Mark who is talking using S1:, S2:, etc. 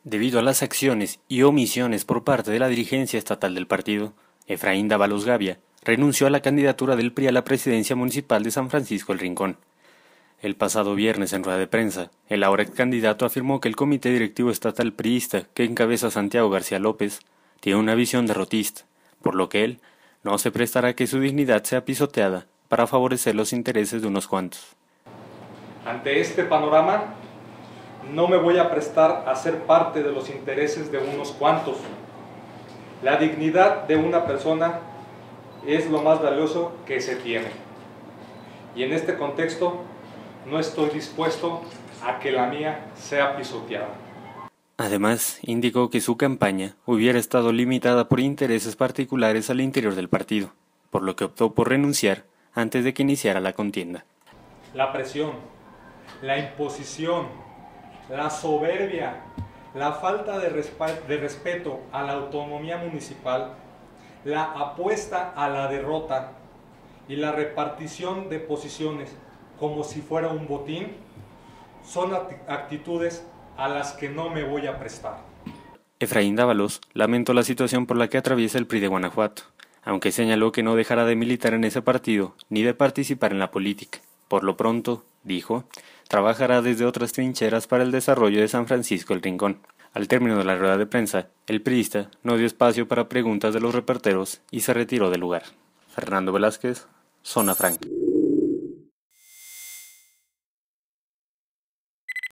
S1: Debido a las acciones y omisiones por parte de la dirigencia estatal del partido, Efraín Dávalos Gavia renunció a la candidatura del PRI a la presidencia municipal de San Francisco El Rincón. El pasado viernes, en rueda de prensa, el ahora ex candidato afirmó que el comité directivo estatal priista que encabeza Santiago García López tiene una visión derrotista, por lo que él no se prestará a que su dignidad sea pisoteada para favorecer los intereses de unos cuantos.
S2: Ante este panorama, no me voy a prestar a ser parte de los intereses de unos cuantos. La dignidad de una persona es lo más valioso que se tiene. Y en este contexto, no estoy dispuesto a que la mía sea pisoteada.
S1: Además, indicó que su campaña hubiera estado limitada por intereses particulares al interior del partido, por lo que optó por renunciar antes de que iniciara la contienda.
S2: La presión, la imposición, la soberbia, la falta de respeto a la autonomía municipal, la apuesta a la derrota y la repartición de posiciones como si fuera un botín, son actitudes a las que no me voy a prestar.
S1: Efraín Dávalos lamentó la situación por la que atraviesa el PRI de Guanajuato, aunque señaló que no dejará de militar en ese partido ni de participar en la política. Por lo pronto, dijo, trabajará desde otras trincheras para el desarrollo de San Francisco El Rincón. Al término de la rueda de prensa, el priista no dio espacio para preguntas de los reporteros y se retiró del lugar. Fernando Velázquez, Zona Franca.